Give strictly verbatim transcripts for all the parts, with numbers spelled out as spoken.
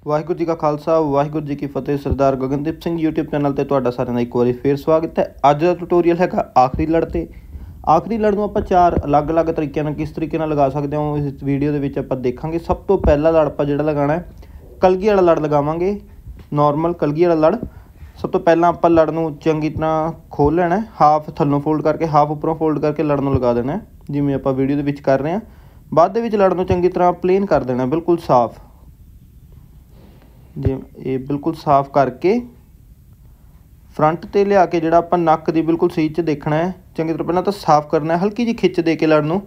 वाहिगुरू जी का खालसा वाहिगुरू जी की फतेह। सरदार गगनदीप सिंह यूट्यूब चैनल ਤੇ ਤੁਹਾਡਾ ਸਾਰਿਆਂ ਦਾ ਇੱਕ ਵਾਰੀ ਫੇਰ ਸਵਾਗਤ ਹੈ। ਅੱਜ ਦਾ ਟਿਊਟੋਰੀਅਲ ਹੈਗਾ ਆਖਰੀ ਲੜ ਤੇ। ਆਖਰੀ ਲੜ ਨੂੰ ਆਪਾਂ ਚਾਰ ਅਲੱਗ-ਅਲੱਗ ਤਰੀਕਿਆਂ ਨਾਲ ਕਿਸ ਤਰੀਕੇ ਨਾਲ ਲਗਾ ਸਕਦੇ ਹਾਂ ਇਸ ਵੀਡੀਓ ਦੇ ਵਿੱਚ ਆਪਾਂ ਦੇਖਾਂਗੇ। ਸਭ ਤੋਂ ਪਹਿਲਾ ਲੜ ਆਪਾਂ ਜਿਹੜਾ ਲਗਾਉਣਾ ਹੈ ਕਲਗੀ ਵਾਲਾ ਲੜ ਲਗਾਵਾਂਗੇ। ਨੋਰਮਲ ਕਲਗੀ ਵਾਲਾ ਲੜ ਸਭ ਤੋਂ ਪਹਿਲਾਂ ਆਪਾਂ ਲੜ ਨੂੰ ਚੰਗੀ ਤਰ੍ਹਾਂ ਖੋਲ੍ਹ ਲੈਣਾ ਹੈ। ਹਾਫ ਥੱਲੋਂ ਫੋਲਡ ਕਰਕੇ ਹਾਫ ਉੱਪਰੋਂ ਫੋਲਡ ਕਰਕੇ ਲੜ ਨੂੰ ਲਗਾ ਦੇਣਾ ਜਿਵੇਂ ਆਪਾਂ ਵੀਡੀਓ ਦੇ ਵਿੱਚ ਕਰ ਰਹੇ ਹਾਂ। ਬਾਅਦ ਦੇ ਵਿੱਚ ਲੜ ਨੂੰ ਚੰਗੀ ਤਰ੍ਹਾਂ ਪਲੇਨ ਕਰ ਦੇਣਾ ਬਿਲਕੁਲ ਸਾਫ਼। ਜੇ ਇਹ ਬਿਲਕੁਲ ਸਾਫ਼ ਕਰਕੇ ਫਰੰਟ 'ਤੇ ਲਿਆ ਕੇ ਜਿਹੜਾ ਆਪਾਂ ਨੱਕ ਦੀ ਬਿਲਕੁਲ ਸਹੀ 'ਚ ਦੇਖਣਾ ਹੈ। ਚੰਗੀ ਤਰ੍ਹਾਂ ਪਹਿਲਾਂ ਤਾਂ ਸਾਫ਼ ਕਰਨਾ ਹੈ। ਹਲਕੀ ਜਿਹੀ ਖਿੱਚ ਦੇ ਕੇ ਲੜ ਨੂੰ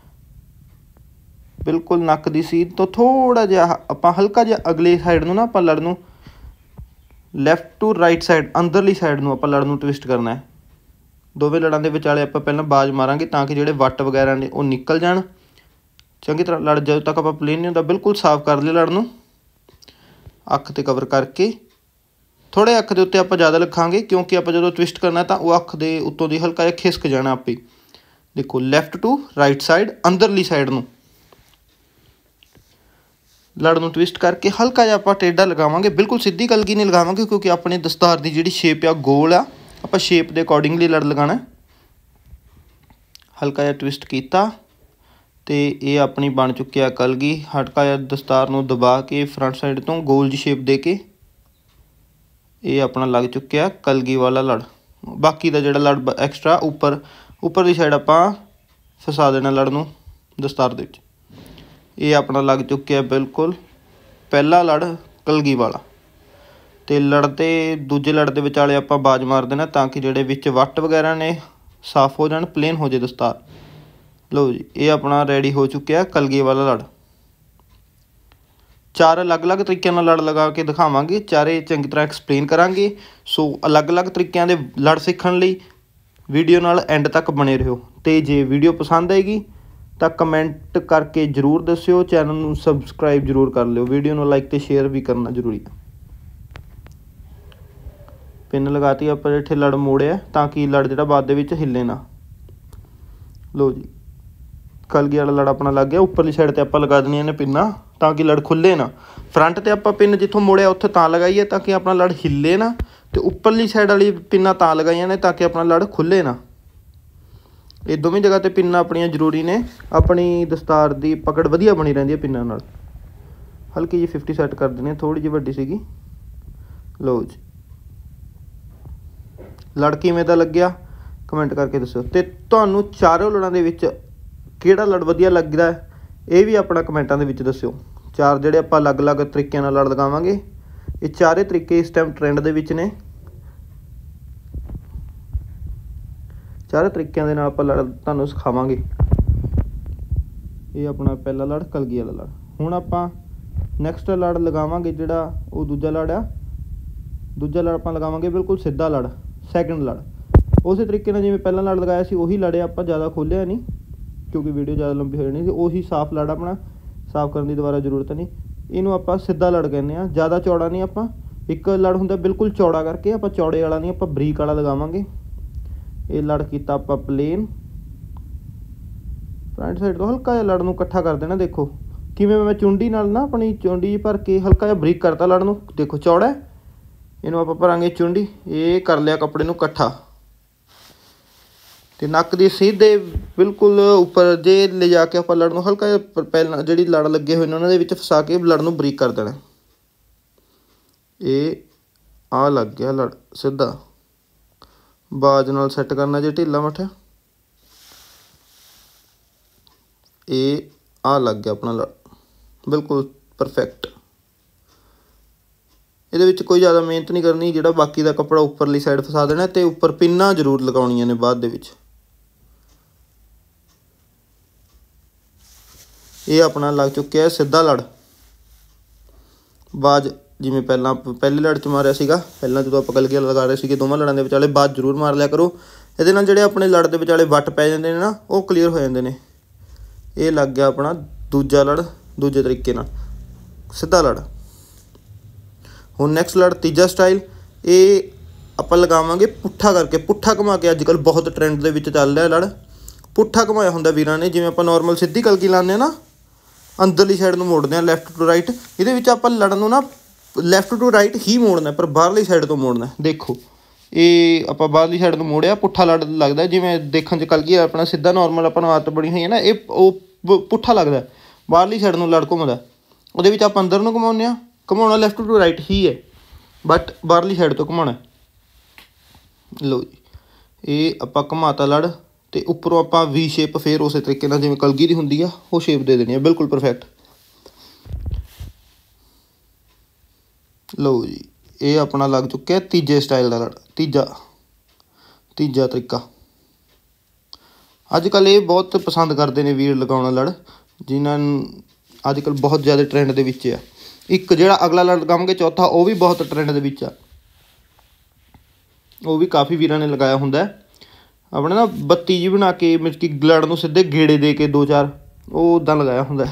ਬਿਲਕੁਲ ਨੱਕ ਦੀ ਸੀਧ ਤੋਂ ਥੋੜ੍ਹਾ ਜਿਹਾ ਆਪਾਂ ਹਲਕਾ ਜਿਹਾ ਅਗਲੀ ਸਾਈਡ ਨੂੰ ਨਾ ਆਪਾਂ ਲੜ ਨੂੰ ਲੈਫਟ ਟੂ ਰਾਈਟ ਸਾਈਡ ਅੰਦਰਲੀ ਸਾਈਡ ਨੂੰ ਆਪਾਂ ਲੜ ਨੂੰ ਟਵਿਸਟ ਕਰਨਾ ਹੈ। ਦੋਵੇਂ ਲੜਾਂ ਦੇ ਵਿਚਾਲੇ ਆਪਾਂ ਪਹਿਲਾਂ ਬਾਜ਼ ਮਾਰਾਂਗੇ ਤਾਂ ਕਿ ਜਿਹੜੇ ਵੱਟ ਵਗੈਰਾ ਨੇ ਉਹ ਨਿਕਲ ਜਾਣ। ਚੰਗੀ ਤਰ੍ਹਾਂ ਲੜ ਜਦੋਂ ਤੱਕ ਆਪਾਂ ਪਲੇਨ ਨਹੀਂ ਹੁੰਦਾ ਬਿਲਕੁਲ ਸਾਫ਼ ਕਰ ਲਿਆ ਲੜ ਨੂੰ। ਅੱਖ 'ਤੇ ਕਵਰ ਕਰਕੇ ਥੋੜ੍ਹੇ ਅੱਖ ਦੇ ਉੱਤੇ ਆਪਾਂ ਜ਼ਿਆਦਾ ਲਿਖਾਂਗੇ ਕਿਉਂਕਿ ਆਪਾਂ ਜਦੋਂ ਟਵਿਸਟ ਕਰਨਾ ਤਾਂ ਉਹ ਅੱਖ ਦੇ ਉੱਤੋਂ ਦੀ ਹਲਕਾ ਜਿਹਾ ਖਿਸਕ ਜਾਣਾ ਆਪੇ। ਦੇਖੋ ਲੈਫਟ ਟੂ ਰਾਈਟ ਸਾਈਡ ਅੰਦਰਲੀ ਸਾਈਡ ਨੂੰ ਲੜ ਨੂੰ ਟਵਿਸਟ ਕਰਕੇ ਹਲਕਾ ਜਿਹਾ ਆਪਾਂ ਟੇਢਾ ਲਗਾਵਾਂਗੇ। ਬਿਲਕੁਲ ਸਿੱਧੀ ਕਲਗੀ ਨਹੀਂ ਲਗਾਵਾਂਗੇ ਕਿਉਂਕਿ ਆਪਣੇ ਦਸਤਾਰ ਦੀ ਜਿਹੜੀ ਸ਼ੇਪ ਆ ਗੋਲ ਆ। ਆਪਾਂ ਸ਼ੇਪ ਦੇ ਅਕੋਰਡਿੰਗਲੀ ਲੜ ਲਗਾਉਣਾ। ਹਲਕਾ ਜਿਹਾ ਟਵਿਸਟ ਕੀਤਾ ਅਤੇ ਇਹ ਆਪਣੀ ਬਣ ਚੁੱਕਿਆ ਕਲਗੀ। ਹਲਕਾ ਜਿਹਾ ਦਸਤਾਰ ਨੂੰ ਦਬਾ ਕੇ ਫਰੰਟ ਸਾਈਡ ਤੋਂ ਗੋਲ ਜਿਹੀ ਸ਼ੇਪ ਦੇ ਕੇ ਇਹ ਆਪਣਾ ਲੱਗ ਚੁੱਕਿਆ ਕਲਗੀ ਵਾਲਾ ਲੜ। ਬਾਕੀ ਦਾ ਜਿਹੜਾ ਲੜ ਐਕਸਟਰਾ ਉੱਪਰ ਉੱਪਰਲੀ ਸਾਈਡ ਆਪਾਂ ਫਸਾ ਦੇਣਾ ਲੜ ਨੂੰ ਦਸਤਾਰ ਦੇ ਵਿੱਚ। ਇਹ ਆਪਣਾ ਲੱਗ ਚੁੱਕਿਆ ਬਿਲਕੁਲ ਪਹਿਲਾ ਲੜ ਕਲਗੀ ਵਾਲਾ। ਅਤੇ ਲੜ ਦੇ ਦੂਜੇ ਲੜ ਦੇ ਵਿਚਾਲੇ ਆਪਾਂ ਬਾਜ਼ ਮਾਰ ਦੇਣਾ ਤਾਂ ਕਿ ਜਿਹੜੇ ਵਿੱਚ ਵੱਟ ਵਗੈਰਾ ਨੇ ਸਾਫ਼ ਹੋ ਜਾਣ, ਪਲੇਨ ਹੋ ਜਾਏ ਦਸਤਾਰ। ਲਓ ਜੀ ਇਹ ਆਪਣਾ ਰੈਡੀ ਹੋ ਚੁੱਕਿਆ ਕਲਗੀ ਵਾਲਾ ਲੜ। ਚਾਰ ਅਲੱਗ-ਅਲੱਗ ਤਰੀਕਿਆਂ ਨਾਲ ਲੜ ਲਗਾ ਕੇ ਦਿਖਾਵਾਂਗੇ। ਚਾਰੇ ਚੰਗੀ ਤਰ੍ਹਾਂ ਐਕਸਪਲੇਨ ਕਰਾਂਗੇ। ਸੋ ਅਲੱਗ-ਅਲੱਗ ਤਰੀਕਿਆਂ ਦੇ ਲੜ ਸਿੱਖਣ ਲਈ ਵੀਡੀਓ ਨਾਲ ਐਂਡ ਤੱਕ ਬਣੇ ਰਹੋ। ਅਤੇ ਜੇ ਵੀਡੀਓ ਪਸੰਦ ਆਏਗੀ ਤਾਂ ਕਮੈਂਟ ਕਰਕੇ ਜ਼ਰੂਰ ਦੱਸਿਓ। ਚੈਨਲ ਨੂੰ ਸਬਸਕ੍ਰਾਈਬ ਜ਼ਰੂਰ ਕਰ ਲਿਓ। ਵੀਡੀਓ ਨੂੰ ਲਾਈਕ ਅਤੇ ਸ਼ੇਅਰ ਵੀ ਕਰਨਾ ਜ਼ਰੂਰੀ ਹੈ। ਪਿੰਨ ਲਗਾਤੀ ਆਪਾਂ ਇੱਥੇ ਲੜ ਮੋੜਿਆ ਤਾਂ ਕਿ ਲੜ ਜਿਹੜਾ ਬਾਅਦ ਦੇ ਵਿੱਚ ਹਿੱਲੇ ਨਾ। ਲਓ ਜੀ ਕਲਗੀ ਵਾਲਾ ਲੜ ਆਪਣਾ ਲੱਗ ਗਿਆ। ਉੱਪਰਲੀ ਸਾਈਡ 'ਤੇ ਆਪਾਂ ਲਗਾ ਦੇਣੀਆਂ ਨੇ ਪਿੰਨਾਂ ਤਾਂ ਕਿ ਲੜ ਖੁੱਲ੍ਹੇ ਨਾ। ਫਰੰਟ 'ਤੇ ਆਪਾਂ ਪਿੰਨ ਜਿੱਥੋਂ ਮੋੜਿਆ ਉੱਥੇ ਤਾਂ ਲਗਾਈਏ ਤਾਂ ਕਿ ਆਪਣਾ ਲੜ ਹਿੱਲੇ ਨਾ। ਅਤੇ ਉੱਪਰਲੀ ਸਾਈਡ ਵਾਲੀ ਪਿੰਨਾਂ ਤਾਂ ਲਗਾਈਆਂ ਨੇ ਤਾਂ ਕਿ ਆਪਣਾ ਲੜ ਖੁੱਲ੍ਹੇ ਨਾ। ਇਹ ਦੋਵੇਂ ਜਗ੍ਹਾ 'ਤੇ ਪਿੰਨਾਂ ਆਪਣੀਆਂ ਜ਼ਰੂਰੀ ਨੇ। ਆਪਣੀ ਦਸਤਾਰ ਦੀ ਪਕੜ ਵਧੀਆ ਬਣੀ ਰਹਿੰਦੀ ਹੈ ਪਿੰਨਾਂ ਨਾਲ। ਹਲਕੀ ਜਿਹੀ ਫਿਫਟੀ ਸੈੱਟ ਕਰ ਦੇਣੀ, ਥੋੜ੍ਹੀ ਜਿਹੀ ਵੱਡੀ ਸੀਗੀ। ਲਓ ਜੀ ਲੜ ਕਿਵੇਂ ਦਾ ਲੱਗਿਆ ਕਮੈਂਟ ਕਰਕੇ ਦੱਸਿਓ। ਅਤੇ ਤੁਹਾਨੂੰ ਚਾਰੋਂ ਲੜਾਂ ਦੇ ਵਿੱਚ ਕਿਹੜਾ ਲੜ ਵਧੀਆ ਲੱਗਦਾ ਇਹ ਵੀ ਆਪਣਾ ਕਮੈਂਟਾਂ ਦੇ ਵਿੱਚ ਦੱਸਿਓ। ਚਾਰ ਜਿਹੜੇ ਆਪਾਂ ਅਲੱਗ-ਅਲੱਗ ਤਰੀਕਿਆਂ ਨਾਲ ਲੜ ਲਗਾਵਾਂਗੇ। ਇਹ ਚਾਰੇ ਤਰੀਕੇ ਇਸ ਟਾਈਮ ਟਰੈਂਡ ਦੇ ਵਿੱਚ ਨੇ। ਚਾਰੇ ਤਰੀਕਿਆਂ ਦੇ ਨਾਲ ਆਪਾਂ ਲੜ ਤੁਹਾਨੂੰ ਸਿਖਾਵਾਂਗੇ। ਇਹ ਆਪਣਾ ਪਹਿਲਾ ਲੜ ਕਲਗੀ ਵਾਲਾ ਲੜ। ਹੁਣ ਆਪਾਂ ਨੈਕਸਟ ਲੜ ਲਗਾਵਾਂਗੇ ਜਿਹੜਾ ਉਹ ਦੂਜਾ ਲੜ ਆ। ਦੂਜਾ ਲੜ ਆਪਾਂ ਲਗਾਵਾਂਗੇ ਬਿਲਕੁਲ ਸਿੱਧਾ ਲੜ, ਸੈਕਿੰਡ ਲੜ। ਉਸੇ ਤਰੀਕੇ ਨਾਲ ਜਿਵੇਂ ਪਹਿਲਾਂ ਲੜ ਲਗਾਇਆ ਸੀ ਉਹੀ ਲੜਿਆ ਆਪਾਂ, ਜ਼ਿਆਦਾ ਖੋਲ੍ਹਿਆ ਨਹੀਂ ਕਿਉਂਕਿ ਵੀਡੀਓ ਜ਼ਿਆਦਾ ਲੰਬੀ ਹੋ ਜਾਣੀ ਸੀ। ਉਹੀ ਸਾਫ਼ ਲੜ ਆਪਣਾ, ਸਾਫ਼ ਕਰਨ ਦੀ ਦੁਬਾਰਾ ਜ਼ਰੂਰਤ ਨਹੀਂ। ਇਹਨੂੰ ਆਪਾਂ ਸਿੱਧਾ ਲੜ ਕਹਿੰਦੇ ਹਾਂ। ਜ਼ਿਆਦਾ ਚੌੜਾ ਨਹੀਂ। ਆਪਾਂ ਇੱਕ ਲੜ ਹੁੰਦਾ ਬਿਲਕੁਲ ਚੌੜਾ ਕਰਕੇ, ਆਪਾਂ ਚੌੜੇ ਵਾਲਾ ਨਹੀਂ, ਆਪਾਂ ਬਰੀਕ ਵਾਲਾ ਲਗਾਵਾਂਗੇ। ਇਹ ਲੜ ਕੀਤਾ ਆਪਾਂ ਪਲੇਨ। ਫਰੰਟ ਸਾਈਡ ਤੋਂ ਹਲਕਾ ਜਿਹਾ ਲੜ ਨੂੰ ਇਕੱਠਾ ਕਰ ਦੇਣਾ। ਦੇਖੋ ਕਿਵੇਂ ਮੈਂ ਚੁੰਡੀ ਨਾਲ ਨਾ ਆਪਣੀ ਚੁੰਡੀ ਭਰ ਕੇ ਹਲਕਾ ਜਿਹਾ ਬਰੀਕ ਕਰਤਾ ਲੜ ਨੂੰ। ਦੇਖੋ ਚੌੜਾ, ਇਹਨੂੰ ਆਪਾਂ ਭਰਾਂਗੇ ਚੁੰਡੀ। ਇਹ ਕਰ ਲਿਆ ਕੱਪੜੇ ਨੂੰ ਇਕੱਠਾ। ਅਤੇ ਨੱਕ ਦੀ ਸੀਧ ਦੇ ਬਿਲਕੁਲ ਉੱਪਰ ਜੇ ਲਿਜਾ ਕੇ ਆਪਾਂ ਲੜ ਨੂੰ ਹਲਕਾ ਜਿਹਾ ਪਹਿਲਾਂ ਜਿਹੜੀ ਲੜ ਲੱਗੇ ਹੋਏ ਨੇ ਉਹਨਾਂ ਦੇ ਵਿੱਚ ਫਸਾ ਕੇ ਲੜ ਨੂੰ ਬਰੀਕ ਕਰ ਦੇਣਾ। ਇਹ ਆਹ ਲੱਗ ਗਿਆ ਲੜ ਸਿੱਧਾ। ਬਾਜ਼ ਨਾਲ ਸੈੱਟ ਕਰਨਾ ਜੇ ਢਿੱਲਾ ਮੱਠਾ। ਇਹ ਆਹ ਲੱਗ ਗਿਆ ਆਪਣਾ ਲੜ ਬਿਲਕੁਲ ਪਰਫੈਕਟ। ਇਹਦੇ ਵਿੱਚ ਕੋਈ ਜ਼ਿਆਦਾ ਮਿਹਨਤ ਨਹੀਂ ਕਰਨੀ। ਜਿਹੜਾ ਬਾਕੀ ਦਾ ਕੱਪੜਾ ਉੱਪਰਲੀ ਸਾਈਡ ਫਸਾ ਦੇਣਾ ਅਤੇ ਉੱਪਰ ਪਿੰਨਾਂ ਜ਼ਰੂਰ ਲਗਾਉਣੀਆਂ ਨੇ ਬਾਅਦ ਦੇ ਵਿੱਚ। ਇਹ ਆਪਣਾ ਲੱਗ ਚੁੱਕਿਆ ਸਿੱਧਾ ਲੜ। ਬਾਜ਼ ਜਿਵੇਂ ਪਹਿਲਾਂ ਪਹਿਲੇ ਲੜ 'ਚ ਮਾਰਿਆ ਸੀਗਾ, ਪਹਿਲਾਂ ਜਦੋਂ ਆਪਾਂ ਕਲਗੀ ਲਗਾ ਰਹੇ ਸੀਗੇ ਦੋਵਾਂ ਲੜਾਂ ਦੇ ਵਿਚਾਲੇ ਬਾਜ਼ ਜ਼ਰੂਰ ਮਾਰ ਲਿਆ ਕਰੋ। ਇਹਦੇ ਨਾਲ ਜਿਹੜੇ ਆਪਣੇ ਲੜ ਦੇ ਵਿਚਾਲੇ ਵੱਟ ਪੈ ਜਾਂਦੇ ਨੇ ਨਾ ਉਹ ਕਲੀਅਰ ਹੋ ਜਾਂਦੇ ਨੇ। ਇਹ ਲੱਗ ਗਿਆ ਆਪਣਾ ਦੂਜਾ ਲੜ ਦੂਜੇ ਤਰੀਕੇ ਨਾਲ ਸਿੱਧਾ ਲੜ। ਹੁਣ ਨੈਕਸਟ ਲੜ ਤੀਜਾ ਸਟਾਈਲ। ਇਹ ਆਪਾਂ ਲਗਾਵਾਂਗੇ ਪੁੱਠਾ ਕਰਕੇ, ਪੁੱਠਾ ਘੁਮਾ ਕੇ। ਅੱਜ ਕੱਲ੍ਹ ਬਹੁਤ ਟਰੈਂਡ ਦੇ ਵਿੱਚ ਚੱਲ ਰਿਹਾ ਲੜ ਪੁੱਠਾ ਘੁਮਾਇਆ ਹੁੰਦਾ ਵੀਰਾਂ ਨੇ। ਜਿਵੇਂ ਆਪਾਂ ਨੋਰਮਲ ਸਿੱਧੀ ਕਲਗੀ ਲਾਉਂਦੇ ਹਾਂ ਨਾ, ਅੰਦਰਲੀ ਸਾਈਡ ਨੂੰ ਮੋੜਦੇ ਹਾਂ ਲੈਫਟ ਟੂ ਰਾਈਟ। ਇਹਦੇ ਵਿੱਚ ਆਪਾਂ ਲੜ ਨੂੰ ਨਾ ਲੈਫਟ ਟੂ ਰਾਈਟ ਹੀ ਮੋੜਨਾ, ਪਰ ਬਾਹਰਲੀ ਸਾਈਡ ਤੋਂ ਮੋੜਨਾ। ਦੇਖੋ ਇਹ ਆਪਾਂ ਬਾਹਰਲੀ ਸਾਈਡ ਤੋਂ ਮੋੜਿਆ, ਪੁੱਠਾ ਲੜ ਲੱਗਦਾ। ਜਿਵੇਂ ਦੇਖਣ 'ਚ ਕਲਗੀ ਆਪਣਾ ਸਿੱਧਾ ਨੋਰਮਲ ਆਪਾਂ ਨੂੰ ਆਦਤ ਬਣੀ ਹੋਈ ਹੈ ਨਾ, ਇਹ ਉਹ ਪੁੱਠਾ ਲੱਗਦਾ, ਬਾਹਰਲੀ ਸਾਈਡ ਨੂੰ ਲੜ ਘੁੰਮਦਾ। ਉਹਦੇ ਵਿੱਚ ਆਪਾਂ ਅੰਦਰ ਨੂੰ ਘੁਮਾਉਂਦੇ ਹਾਂ, ਘੁਮਾਉਣਾ ਲੈਫਟ ਟੂ ਰਾਈਟ ਹੀ ਹੈ, ਬਟ ਬਾਹਰਲੀ ਸਾਈਡ ਤੋਂ ਘੁਮਾਉਣਾ। ਲਓ ਜੀ ਇਹ ਆਪਾਂ ਘੁਮਾਤਾ ਲੜ, ਅਤੇ ਉੱਪਰੋਂ ਆਪਾਂ ਵੀ ਸ਼ੇਪ ਫਿਰ ਉਸੇ ਤਰੀਕੇ ਨਾਲ ਜਿਵੇਂ ਕਲਗੀ ਦੀ ਹੁੰਦੀ ਆ ਉਹ ਸ਼ੇਪ ਦੇ ਦੇਣੀ ਆ, ਬਿਲਕੁਲ ਪਰਫੈਕਟ। ਲਓ ਜੀ ਇਹ ਆਪਣਾ ਲੱਗ ਚੁੱਕਿਆ ਤੀਜੇ ਸਟਾਈਲ ਦਾ ਲੜ, ਤੀਜਾ ਤੀਜਾ ਤਰੀਕਾ। ਅੱਜ ਕੱਲ੍ਹ ਇਹ ਬਹੁਤ ਪਸੰਦ ਕਰਦੇ ਨੇ ਵੀਰ ਲਗਾਉਣਾ ਲੜ, ਜਿਨ੍ਹਾਂ ਨੂੰ ਅੱਜ ਕੱਲ੍ਹ ਬਹੁਤ ਜ਼ਿਆਦਾ ਟਰੈਂਡ ਦੇ ਵਿੱਚ ਆ। ਇੱਕ ਜਿਹੜਾ ਅਗਲਾ ਲੜ ਲਗਾਵਾਂਗੇ ਚੌਥਾ, ਉਹ ਵੀ ਬਹੁਤ ਟਰੈਂਡ ਦੇ ਵਿੱਚ ਆ, ਉਹ ਵੀ ਕਾਫੀ ਵੀਰਾਂ ਨੇ ਲਗਾਇਆ ਹੁੰਦਾ। ਆਪਣੇ ਨਾ ਬੱਤੀ ਜਿਹੀ ਬਣਾ ਕੇ ਮੀਨਸ ਕਿ ਲੜ ਨੂੰ ਸਿੱਧੇ ਗੇੜੇ ਦੇ ਕੇ ਦੋ ਚਾਰ, ਉਹ ਉੱਦਾਂ ਲਗਾਇਆ ਹੁੰਦਾ।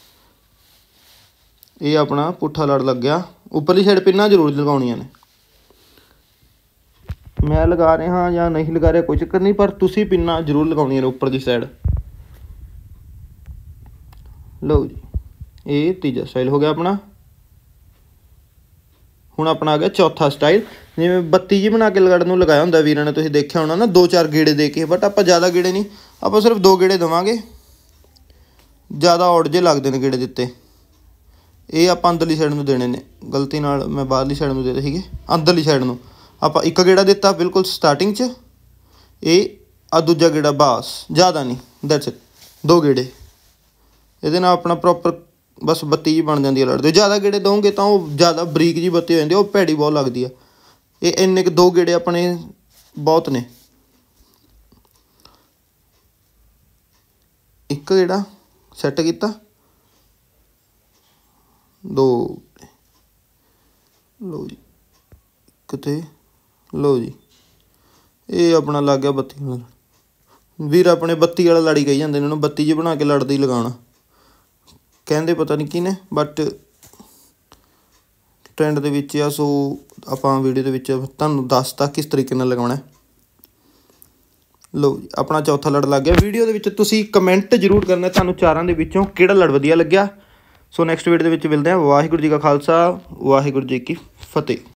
ਇਹ ਆਪਣਾ ਪੁੱਠਾ ਲੜ ਲੱਗਿਆ। ਉੱਪਰਲੀ ਸਾਈਡ ਪਿੰਨਾਂ ਜ਼ਰੂਰ ਲਗਾਉਣੀਆਂ ਨੇ। ਮੈਂ ਲਗਾ ਰਿਹਾ ਜਾਂ ਨਹੀਂ ਲਗਾ ਰਿਹਾ ਕੋਈ ਚੱਕਰ ਨਹੀਂ, ਪਰ ਤੁਸੀਂ ਪਿੰਨਾਂ ਜ਼ਰੂਰ ਲਗਾਉਣੀਆਂ ਨੇ ਉੱਪਰ ਦੀ ਸਾਈਡ। ਲਓ ਜੀ ਇਹ ਤੀਜਾ ਸਟਾਈਲ ਹੋ ਗਿਆ ਆਪਣਾ। ਹੁਣ ਆਪਣਾ ਆ ਗਿਆ ਚੌਥਾ ਸਟਾਈਲ। ਜਿਵੇਂ ਬੱਤੀ ਜਿਹੀ ਬਣਾ ਕੇ ਲੜ ਨੂੰ ਲਗਾਇਆ ਹੁੰਦਾ ਵੀਰਾਂ ਨੇ, ਤੁਸੀਂ ਦੇਖਿਆ ਹੋਣਾ ਨਾ, ਦੋ ਚਾਰ ਗੇੜੇ ਦੇ ਕੇ, ਬਟ ਆਪਾਂ ਜ਼ਿਆਦਾ ਗੇੜੇ ਨਹੀਂ, ਆਪਾਂ ਸਿਰਫ ਦੋ ਗੇੜੇ ਦੇਵਾਂਗੇ, ਜ਼ਿਆਦਾ ਔੜ ਜਿਹੇ ਲੱਗਦੇ ਨੇ ਗੇੜੇ ਦਿੱਤੇ। ਇਹ ਆਪਾਂ ਅੰਦਰਲੀ ਸਾਈਡ ਨੂੰ ਦੇਣੇ ਨੇ, ਗਲਤੀ ਨਾਲ ਮੈਂ ਬਾਹਰਲੀ ਸਾਈਡ ਨੂੰ ਦੇ ਦਿੱਤੇ ਸੀਗੇ। ਅੰਦਰਲੀ ਸਾਈਡ ਨੂੰ ਆਪਾਂ ਇੱਕ ਗੇੜਾ ਦਿੱਤਾ ਬਿਲਕੁਲ ਸਟਾਰਟਿੰਗ 'ਚ, ਇਹ ਆ ਦੂਜਾ ਗੇੜਾ, ਬਸ ਜ਼ਿਆਦਾ ਨਹੀਂ, ਦੈਟਸ ਇਟ, ਦੋ ਗੇੜੇ। ਇਹਦੇ ਨਾਲ ਆਪਣਾ ਪ੍ਰੋਪਰ ਬਸ ਬੱਤੀ ਜਿਹੀ ਬਣ ਜਾਂਦੀ ਹੈ ਲੜ ਦੇ। ਜ਼ਿਆਦਾ ਗੇੜੇ ਦਓਗੇ ਤਾਂ ਉਹ ਜ਼ਿਆਦਾ ਬਰੀਕ ਜਿਹੀ ਬੱਤੀ ਹੋ ਜਾਂਦੀ, ਉਹ ਭੈੜੀ ਬਹੁਤ ਲੱਗਦੀ ਆ। ਇਹ ਇੰਨੇ ਕੁ ਦੋ ਗੇੜੇ ਆਪਣੇ ਬਹੁਤ ਨੇ। ਇੱਕ ਗੇੜਾ ਸੈੱਟ ਕੀਤਾ, ਦੋ, ਲਓ ਜੀ ਕਿਤੇ, ਲਓ ਜੀ ਇਹ ਆਪਣਾ ਲੱਗ ਗਿਆ ਬੱਤੀ ਵਾਲਾ। ਵੀਰ ਆਪਣੇ ਬੱਤੀ ਵਾਲਾ ਲੜੀ ਕਹੀ ਜਾਂਦੇ ਨੇ ਉਹਨੂੰ, ਬੱਤੀ ਜਿਹੀ ਬਣਾ ਕੇ ਲੜਦੀ ਲਗਾਉਣਾ ਕਹਿੰਦੇ, ਪਤਾ ਨਹੀਂ ਕੀ ਨੇ, ਬਟ ਟਰੈਂਡ ਦੇ ਵਿੱਚ ਆ। ਸੋ ਆਪਾਂ ਵੀਡੀਓ ਦੇ ਵਿੱਚ ਤੁਹਾਨੂੰ ਦੱਸਤਾ ਕਿਸ ਤਰੀਕੇ ਨਾਲ ਲਗਾਉਣਾ। ਲਓ ਜੀ ਆਪਣਾ ਚੌਥਾ ਲੜ ਲੱਗ ਗਿਆ। ਵੀਡੀਓ ਦੇ ਵਿੱਚ ਤੁਸੀਂ ਕਮੈਂਟ ਜ਼ਰੂਰ ਕਰਨਾ ਤੁਹਾਨੂੰ ਚਾਰਾਂ ਦੇ ਵਿੱਚੋਂ ਕਿਹੜਾ ਲੜ ਵਧੀਆ ਲੱਗਿਆ। ਸੋ ਨੈਕਸਟ ਵੀਡੀਓ ਦੇ ਵਿੱਚ ਮਿਲਦੇ ਹਾਂ। ਵਾਹਿਗੁਰੂ ਜੀ ਕਾ ਖਾਲਸਾ, ਵਾਹਿਗੁਰੂ ਜੀ ਕੀ ਫਤਿਹ।